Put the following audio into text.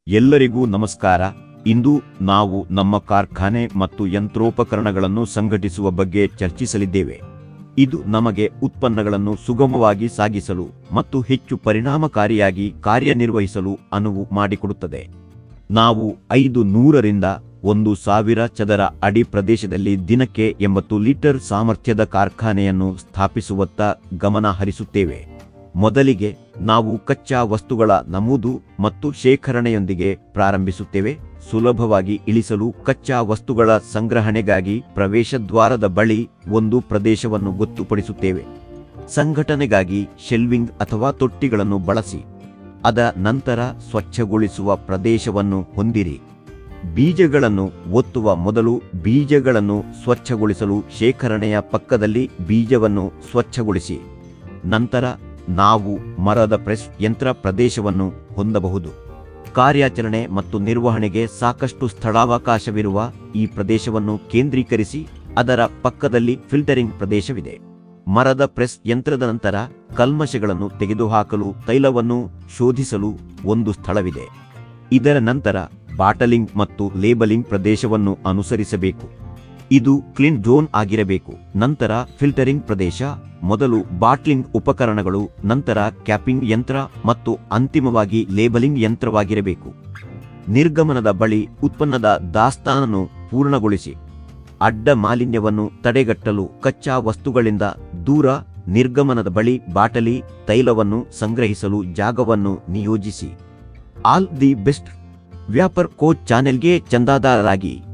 ಎಲ್ಲರಿಗೂ ನಮಸ್ಕಾರ. ಇಂದು ನಾವು ನಮ್ಮ ಕಾರ್ಖಾನೆ ಮತ್ತು ಯಂತ್ರೋಪಕರಣಗಳನ್ನು ಸಂಘಟಿಸುವ ಬಗ್ಗೆ ಚರ್ಚಿಸಲಿದ್ದೇವೆ. ಇದು ನಮಗೆ ಉತ್ಪನ್ನಗಳನ್ನು ಸುಗಮವಾಗಿ ಸಾಗಿಸಲು ಮತ್ತು ಹೆಚ್ಚು ಪರಿಣಾಮಕಾರಿಯಾಗಿ ಕಾರ್ಯನಿರ್ವಹಿಸಲು ಅನುವು ಮಾಡಿಕೊಡುತ್ತದೆ. ನಾವು 500 ರಿಂದ 1000 ಚದರ ಅಡಿ ಪ್ರದೇಶದಲ್ಲಿ ದಿನಕ್ಕೆ 80 ಲೀಟರ್ ಸಾಮರ್ಥ್ಯದ ಕಾರ್ಖಾನೆಯನ್ನು ಸ್ಥಾಪಿಸುವತ್ತ ಗಮನ ಹರಿಸುತ್ತೇವೆ. ಮೊದಲಿಗೆ ನಾವು ಕಚ್ಚಾ ವಸ್ತುಗಳ ನಮೂದು ಮತ್ತು ಶೇಖರಣೆಯೊಂದಿಗೆ ಪ್ರಾರಂಭಿಸುತ್ತೇವೆ. ಸುಲಭವಾಗಿ ಇಳಿಸಲು ಕಚ್ಚಾ ವಸ್ತುಗಳ ಸಂಗ್ರಹಣೆಗಾಗಿ ಪ್ರವೇಶದ್ವಾರದ ಬಳಿ ಒಂದು ಪ್ರದೇಶವನ್ನು ಗೊತ್ತುಪಡಿಸುತ್ತೇವೆ. ಸಂಘಟನೆಗಾಗಿ ಶೆಲ್ವಿಂಗ್ ಅಥವಾ ತೊಟ್ಟಿಗಳನ್ನು ಬಳಸಿ. ಅದ ನಂತರ ಸ್ವಚ್ಛಗೊಳಿಸುವ ಪ್ರದೇಶವನ್ನು ಹೊಂದಿರಿ. ಬೀಜಗಳನ್ನು ಒತ್ತುವ ಮೊದಲು ಬೀಜಗಳನ್ನು ಸ್ವಚ್ಛಗೊಳಿಸಲು ಶೇಖರಣೆಯ ಪಕ್ಕದಲ್ಲಿ ಬೀಜವನ್ನು ಸ್ವಚ್ಛಗೊಳಿಸಿ. ನಂತರ ನಾವು ಮರದ ಪ್ರೆಸ್ ಯಂತ್ರ ಪ್ರದೇಶವನ್ನು ಹೊಂದಬಹುದು. ಕಾರ್ಯಾಚರಣೆ ಮತ್ತು ನಿರ್ವಹಣೆಗೆ ಸಾಕಷ್ಟು ಸ್ಥಳಾವಕಾಶವಿರುವ ಈ ಪ್ರದೇಶವನ್ನು ಕೇಂದ್ರೀಕರಿಸಿ. ಅದರ ಪಕ್ಕದಲ್ಲಿ ಫಿಲ್ಟರಿಂಗ್ ಪ್ರದೇಶವಿದೆ. ಮರದ ಪ್ರೆಸ್ ಯಂತ್ರದ ನಂತರ ಕಲ್ಮಶಗಳನ್ನು ತೆಗೆದುಹಾಕಲು ತೈಲವನ್ನು ಶೋಧಿಸಲು ಒಂದು ಸ್ಥಳವಿದೆ. ಇದರ ನಂತರ ಬಾಟಲಿಂಗ್ ಮತ್ತು ಲೇಬಲಿಂಗ್ ಪ್ರದೇಶವನ್ನು ಅನುಸರಿಸಬೇಕು. ಇದು ಕ್ಲೀನ್ ಝೋನ್ ಆಗಿರಬೇಕು. ನಂತರ ಫಿಲ್ಟರಿಂಗ್ ಪ್ರದೇಶ, ಮೊದಲು ಬಾಟ್ಲಿಂಗ್ ಉಪಕರಣಗಳು, ನಂತರ ಕ್ಯಾಪಿಂಗ್ ಯಂತ್ರ ಮತ್ತು ಅಂತಿಮವಾಗಿ ಲೇಬಲಿಂಗ್ ಯಂತ್ರವಾಗಿರಬೇಕು. ನಿರ್ಗಮನದ ಬಳಿ ಉತ್ಪನ್ನದ ದಾಸ್ತಾನನ್ನು ಪೂರ್ಣಗೊಳಿಸಿ. ಅಡ್ಡ ಮಾಲಿನ್ಯವನ್ನು ತಡೆಗಟ್ಟಲು ಕಚ್ಚಾ ವಸ್ತುಗಳಿಂದ ದೂರ ನಿರ್ಗಮನದ ಬಳಿ ಬಾಟಲಿ ತೈಲವನ್ನು ಸಂಗ್ರಹಿಸಲು ಜಾಗವನ್ನು ನಿಯೋಜಿಸಿ. All the best. Vyapar coach ಚಾನೆಲ್ಗೆ ಚಂದಾದಾರರಾಗಿ.